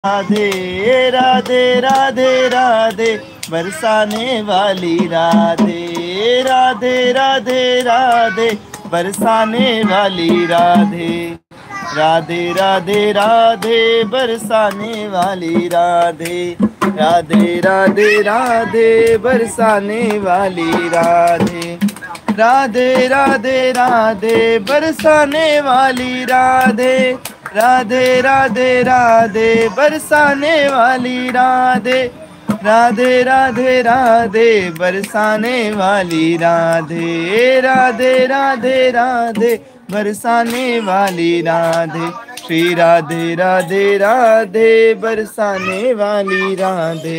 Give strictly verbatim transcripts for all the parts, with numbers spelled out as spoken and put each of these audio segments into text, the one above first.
राधे राधे राधे राधे बरसाने वाली राधे, राधे राधे राधे बरसाने वाली राधे, राधे राधे राधे बरसाने वाली राधे, राधे राधे राधे बरसाने वाली राधे, राधे राधे राधे बरसाने वाली राधे, राधे राधे राधे बरसाने वाली राधे, राधे राधे राधे बरसाने वाली राधे, राधे राधे राधे बरसाने वाली राधे, श्री राधे राधे राधे बरसाने वाली राधे।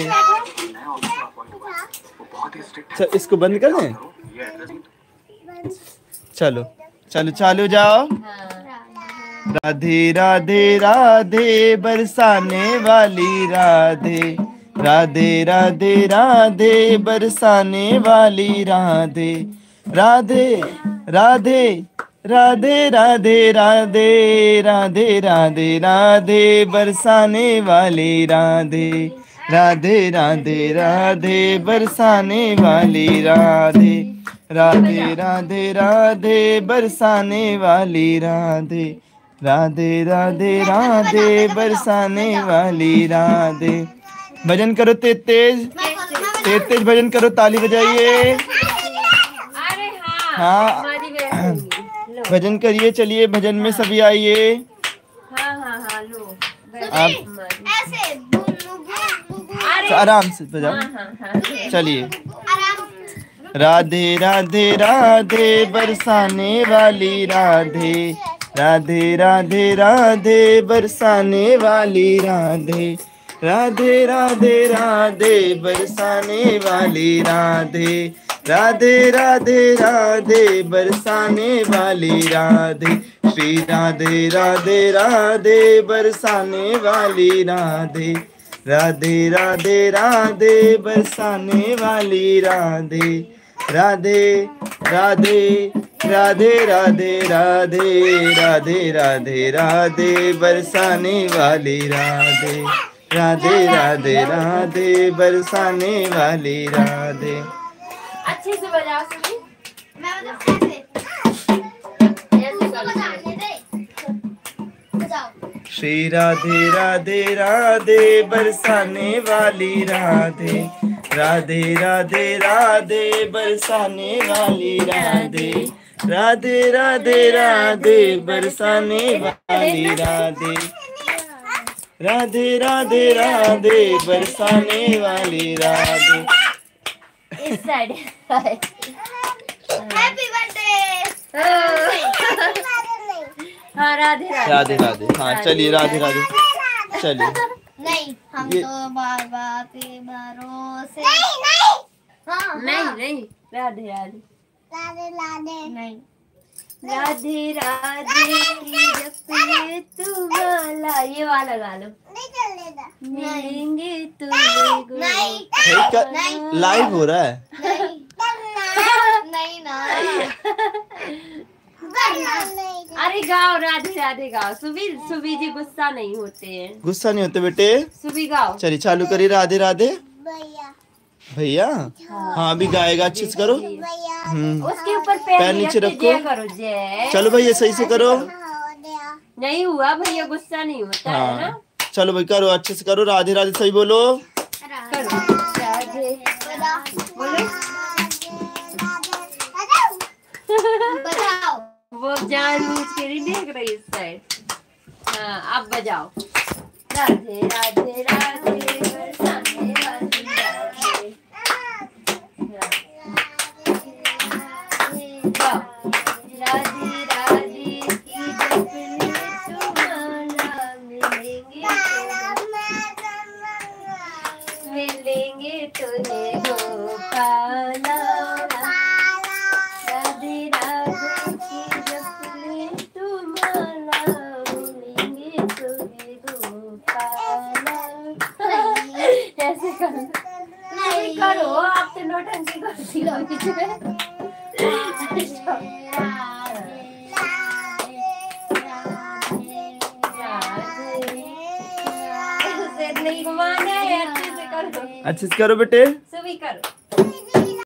चल इसको बंद कर दें। चलो चलो चालू जाओ। राधे राधे राधे बरसाने वाली राधे, राधे राधे राधे बरसाने वाली राधे, राधे राधे राधे राधे राधे राधे राधे राधे बरसाने वाली राधे, राधे राधे राधे बरसाने वाली राधे, राधे राधे राधे बरसाने वाली राधे, राधे राधे राधे बरसाने वाली राधे। भजन करो तेज तेज तेज तेज भजन करो, ताली बजाइए। हाँ भजन करिए, चलिए भजन में सभी आइए। हाँ हाँ हाँ लो आप आराम से बजाओ। चलिए। राधे राधे राधे बरसाने वाली राधे, राधे राधे राधे बरसाने वाली राधे, राधे राधे राधे बरसाने वाली राधे, राधे राधे राधे बरसाने वाली राधे, श्री राधे राधे राधे बरसाने वाली राधे, राधे राधे राधे बरसाने वाली राधे, राधे राधे राधे राधे राधे राधे राधे राधे बरसाने वाली राधे, राधे राधे राधे बरसाने वाली राधे। अच्छे से बजाओ सभी। मैं श्री राधे राधे राधे बरसाने वाली राधे, राधे राधे राधे बरसाने वाली राधे, राधे राधे राधे बरसाने वाली राधे, राधे राधे राधे बरसाने वाली राधे। इस साइड। Happy birthday. हाँ राधे राधे राधे। हाँ चलिए राधे राधे चलिए। नहीं हम तो बार बार पे भरोसे। नहीं नहीं हाँ नहीं नहीं राधे राधे राधे राधे नहीं राधे राधे की जपले तू माला, ये वाला गा लो। नहीं चलेगा। मिलेंगे तुम्हें नहीं लाइव हो रहा है। नहीं नहीं अरे गाओ राधे राधे गाओ। सुबी सुबी जी गुस्सा नहीं होते हैं। गुस्सा नहीं होते बेटे। सुबी गाओ। चलिए चालू करिए राधे राधे। भैया भैया हाँ अभी गाएगा, अच्छे से करो। भैया उसके ऊपर पैर पैर नीचे रख के रखो। जय करो जय। चलो भैया सही से करो। नहीं हुआ भैया, गुस्सा नहीं होता है ना। चलो भाई करो, अच्छे से करो। राधे राधे सही बोलो। करो राधे बोलो। बताओ वो जानबूझ के नहीं देख रही इस साइड। हाँ अब बजाओ। राधे राधे राधे बरसाने वाली राधे, राधे राधे की जपले तुम्हारा, मिलेंगे मिलेंगे तुम्हें गोपाला, राधे राधे की जपले तुम्हारा, मिलेंगे तुम्हें गोपाला। ऐसे करो नहीं करो, आप तो नौटंकी करती हो बीच में। नहीं घुमाना है, अच्छे से करो, अच्छे से करो बेटे। सुबह करो।